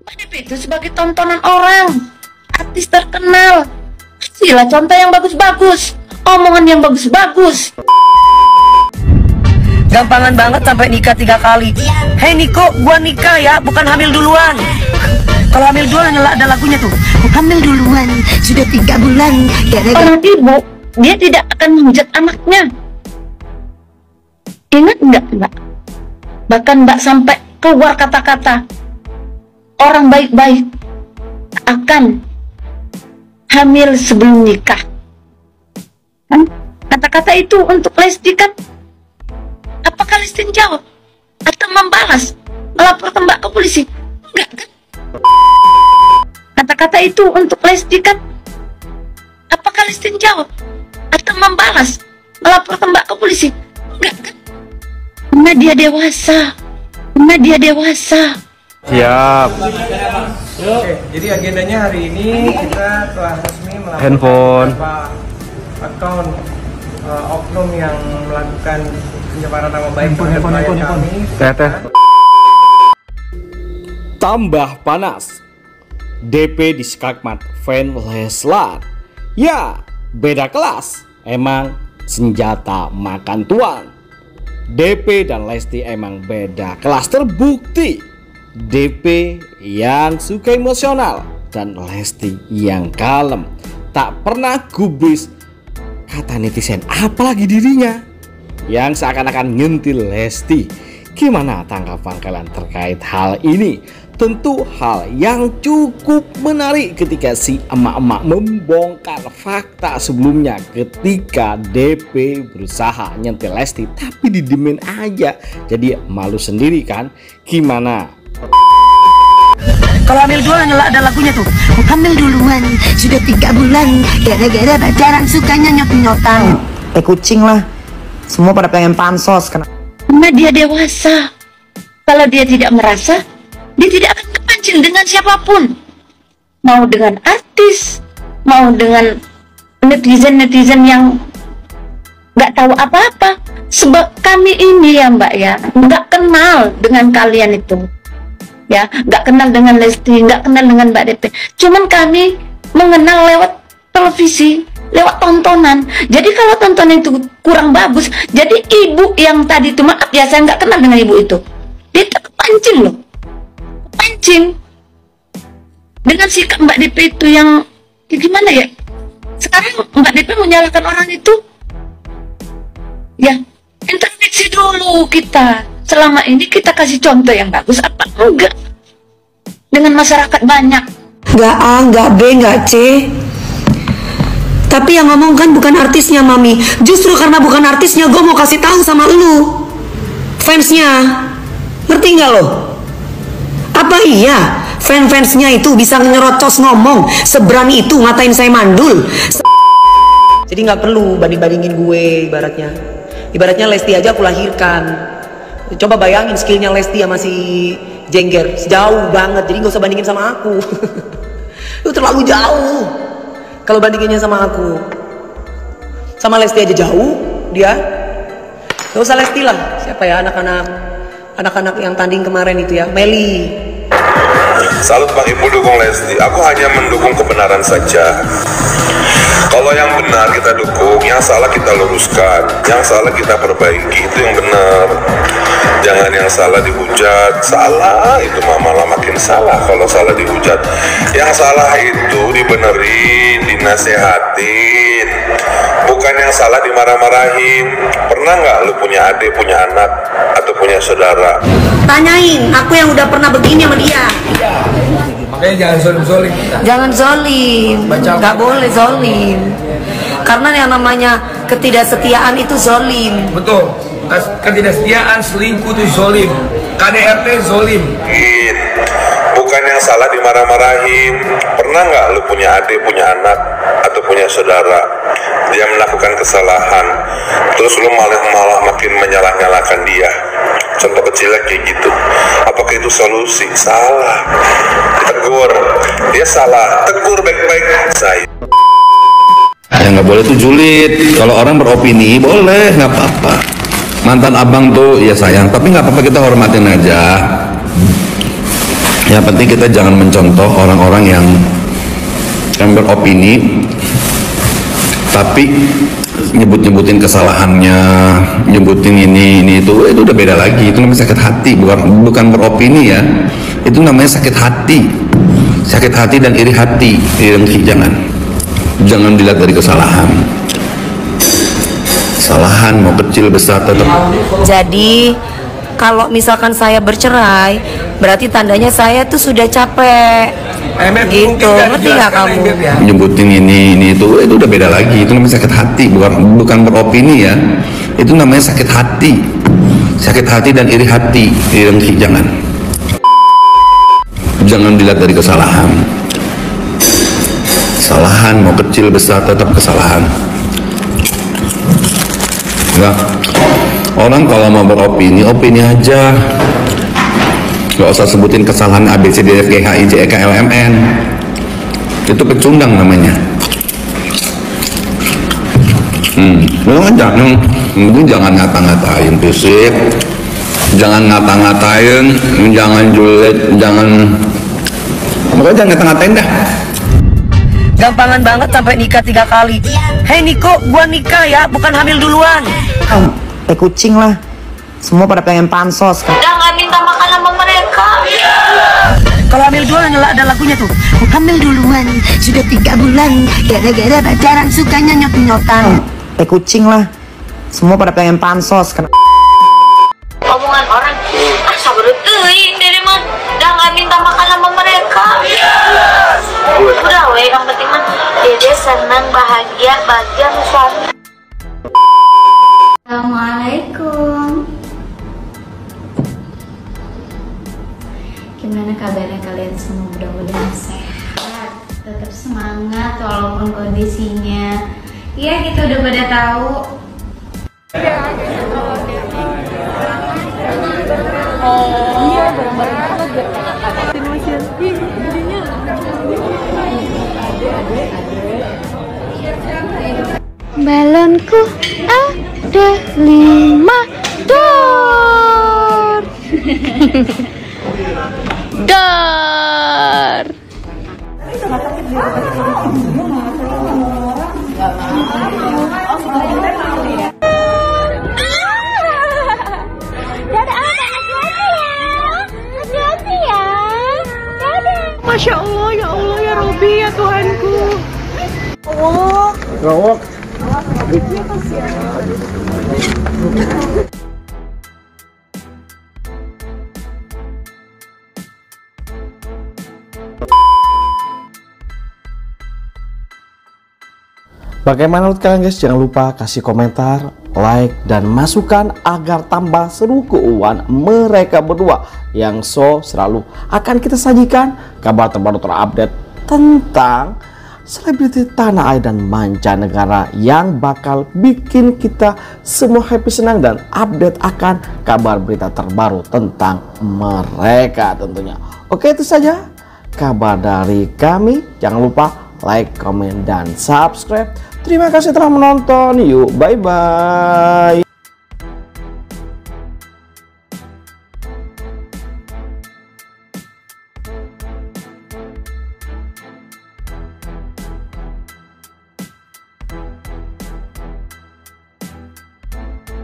DP itu sebagai tontonan orang, artis terkenal. Kasihlah contoh yang bagus-bagus, omongan yang bagus-bagus. Gampangan banget sampai nikah 3 kali. Hei Niko, gua nikah ya, bukan hamil duluan. Kalau hamil duluan ada lagunya tuh. Hamil duluan, sudah 3 bulan. Orang ibu, dia tidak akan menghujat anaknya. Ingat enggak, Mbak? Bahkan Mbak sampai keluar kata-kata, orang baik-baik akan hamil sebelum nikah. Kata-kata itu untuk Lesti kan? Apakah Lesti jawab? Atau membalas? Melaporkan Mbak ke polisi? Enggak kan? Kata-kata itu untuk Lesti kan? Apakah Lesti jawab? Atau membalas? Melaporkan Mbak ke polisi? Enggak kan? Karena dia dewasa. Karena dia dewasa. Siap. Oke, jadi agendanya hari ini kita telah resmi melakukan Handphone. Akun oknum yang melakukan pencemaran nama baik terhadap klien kami. Teteh. Tambah panas. DP di skakmat fan Leslar. Ya, beda kelas. Emang senjata makan tuan. DP dan Lesti emang beda kelas, terbukti. DP yang suka emosional dan Lesti yang kalem, tak pernah gubris, kata netizen, apalagi dirinya yang seakan-akan nyentil Lesti. Gimana tanggapan kalian terkait hal ini? Tentu hal yang cukup menarik ketika si emak-emak membongkar fakta sebelumnya ketika DP berusaha nyentil Lesti tapi didemin aja. Jadi malu sendiri kan? Gimana? Kalau hamil duluan ada lagunya tuh. Hamil duluan, sudah 3 bulan. Gara-gara pacaran sukanya nyot-nyotan. Kucing lah. Semua pada pengen pansos. Karena dia dewasa. Kalau dia tidak merasa, dia tidak akan kepancing dengan siapapun. Mau dengan artis, mau dengan netizen-netizen yang nggak tahu apa-apa. Sebab kami ini ya Mbak ya, nggak kenal dengan kalian itu. Ya, nggak kenal dengan Lesti, nggak kenal dengan Mbak DP. Cuman kami mengenal lewat televisi, lewat tontonan. Jadi kalau tontonan itu kurang bagus, jadi ibu yang tadi itu, maaf ya saya nggak kenal dengan ibu itu, dia kepancing loh, kepancing dengan sikap Mbak DP itu yang gimana ya? Sekarang Mbak DP menyalahkan orang itu, ya introspeksi dulu kita. Selama ini kita kasih contoh yang bagus apa enggak dengan masyarakat banyak? Nggak A, nggak B, nggak C. Tapi yang ngomong kan bukan artisnya Mami. Justru karena bukan artisnya, gue mau kasih tahu sama lu, fansnya. Ngerti nggak lo? Apa iya fans-fansnya itu bisa nyerocos ngomong seberani itu ngatain saya mandul? Jadi nggak perlu banding-bandingin gue ibaratnya. Ibaratnya Lesti aja aku lahirkan. Coba bayangin skillnya Lesti sama si Jengger, jauh banget. Jadi gak usah bandingin sama aku. Itu terlalu jauh kalau bandinginnya sama aku. Sama Lesti aja jauh dia. Gak usah Lesti lah. Siapa ya anak-anak yang tanding kemarin itu ya, Meli. Salut Bang Ibu dukung Lesti. Aku hanya mendukung kebenaran saja. Kalau yang benar kita dukung, yang salah kita luruskan, yang salah kita perbaiki, itu yang benar. Jangan yang salah dihujat, salah itu malah makin salah kalau salah dihujat. Yang salah itu dibenerin, dinasehatin, bukan yang salah dimarah-marahin. Pernah nggak lu punya adik, punya anak, atau punya saudara? Tanyain, aku yang udah pernah begini sama dia. Makanya jangan zolim-zolim. Jangan zolim, nggak boleh zolim. Karena yang namanya ketidaksetiaan itu zolim. Betul. Ketidaksetiaan, selingkuh itu zolim. KDRT zolim. Bukan yang salah dimarah-marahin. Pernah nggak lu punya adik, punya anak, atau punya saudara, dia melakukan kesalahan, terus lu malah makin menyalah-nyalahkan dia? Contoh kecilnya kayak gitu. Apakah itu solusi? Salah. Tegur, dia salah. Tegur baik-baik. Saya. Ya nggak boleh tuh julid. Kalau orang beropini boleh, nggak apa-apa. Mantan abang tuh ya sayang, tapi nggak apa-apa, kita hormatin aja. Yang penting kita jangan mencontoh orang-orang yang beropini tapi nyebut-nyebutin kesalahannya, nyebutin ini itu udah beda lagi. Itu namanya sakit hati, bukan beropini ya. Itu namanya sakit hati dan iri hati. Jangan dilihat dari kesalahan. Kesalahan mau kecil besar tetap. Jadi kalau misalkan saya bercerai, berarti tandanya saya tuh sudah capek. Gitu, ngerti nggak kamu? Nyebutin ini itu udah beda lagi. Itu namanya sakit hati, bukan beropini ya. Itu namanya sakit hati dan iri hati. Jangan dilihat dari kesalahan. Kesalahan mau kecil besar tetap kesalahan. Nah, orang kalau mau beropini, opini aja. Gak usah sebutin kesalahan A, B, C, D, F, G, H, I, J, K, L, M, N. Itu pecundang namanya. Jangan ngata-ngatain fisik, jangan ngata-ngatain, jangan julid, pokoknya jangan ngata-ngatain dah. Gampangan banget sampai nikah 3 kali. Hei Niko, gua nikah ya, bukan hamil duluan. Kucing lah. Semua pada pengen pansos kan. Jangan minta makan sama mereka. Kalau hamil duluan ada lagunya tuh. Hamil duluan, sudah 3 bulan. Gara-gara pacaran sukanya nyot-nyotan. Kucing lah. Semua pada pengen pansos kan. Omongan orang, sabar teuing diri mah. Jangan minta makan sama mereka. Udah weh, yang penting mah Dede senang, bahagia sama suami. Assalamualaikum. Gimana kabarnya kalian semua? Mudah-mudahan sehat, tetap semangat walaupun kondisinya ya kita udah pada tahu. Balonku ada 5 dor. Dor. Masya Allah, ya Allah, ya Robi, ya Tuhanku. Allah. Rawak. Bagaimana menurut kalian guys? Jangan lupa kasih komentar, like, dan masukan agar tambah seru keuangan mereka berdua yang selalu akan kita sajikan kabar terbaru terupdate tentang selebriti tanah air dan mancanegara yang bakal bikin kita semua happy, senang, dan update akan kabar berita terbaru tentang mereka tentunya. Oke, itu saja kabar dari kami. Jangan lupa like, komen, dan subscribe. Terima kasih telah menonton. Yuk, bye-bye.